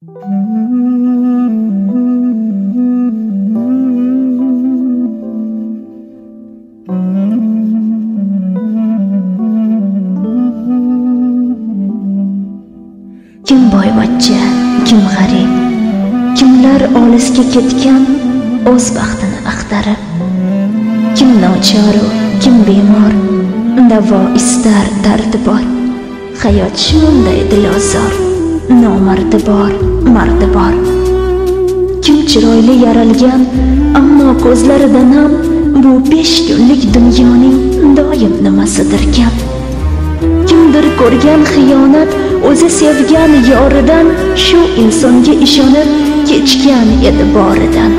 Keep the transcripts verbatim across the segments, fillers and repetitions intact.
Kim boyvachcha, kim g'arib, kimlar olisga ketgan o'z baxtini axtarib, kim nochoru, kim bemor, davo istar dardi bor. Hayot shunday dilozor, nomardi bor, mardi bor. Kim chiroyli yaralgan, ammo ko'zlarida nam, bu besh kunlik dunyoning doim nimasidir kam. Kimdir ko'rgan xiyonat, o'zi sevgan yoridan, shu insonga ishonib kechgan edi boridan.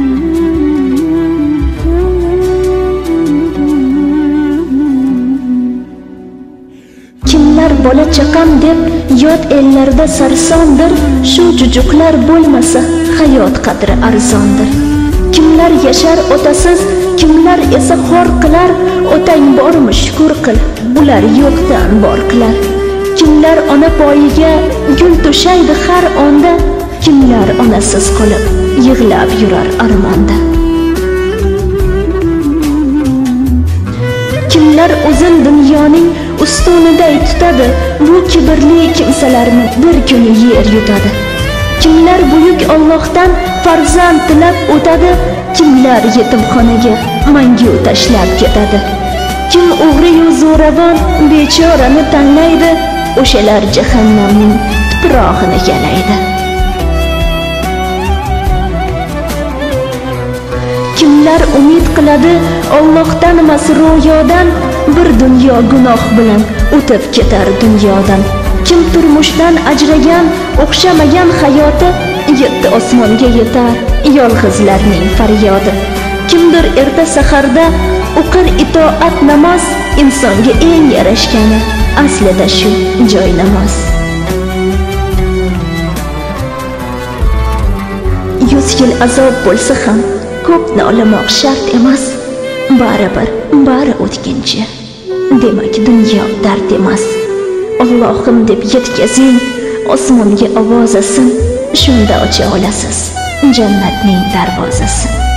Kimlar bola chaqam deb yot ellarda sarsondir, shu jujuqlar bo'lmasa hayot qadri arzondir. Kimlar yashar otasiz, kimlar esa xor qilar, otang bormi shukr qil, ular yo'qdan bor qilar. Kimlar ona poyiga gul to'shaydi har onda, kimlar onasiz qolib yig'lab yurar armonda. Kimlar uzun dunyoning ustuniday tutadi, bu kibrli kimsalarni bir kuni yer yutadi. Kimlar buyuk Allohdan farzand tilab o'tadi, kimlar yetimxonaga mangu tashlab ketadi. Kim o'g'ri-yu zo'ravon bechorani tanlaydi, o'shalar jahannamning tuprog'ini yalaydi. Kimlar umid qiladi Allohdan masroyodan, bir dunyo gunoh bilan o'tib ketar dunyodan. Kim turmushdan ajragan, o'xshamagan hayoti, yetti osmonga yetar yolg'izlarning faryodi. Kimdir erta saharda o'qir itoat namoz, insonga eng yarashgani aslida shu joy namoz. Yuz yil azob bo'lsa ham ko'p nolamoq shart emas. Baribir bari o'tkinchi, demak dunyo dard emas. Allohim deb yetkazing osmonga ovozasin, shunda ocha olasiz jannatning darvozasini.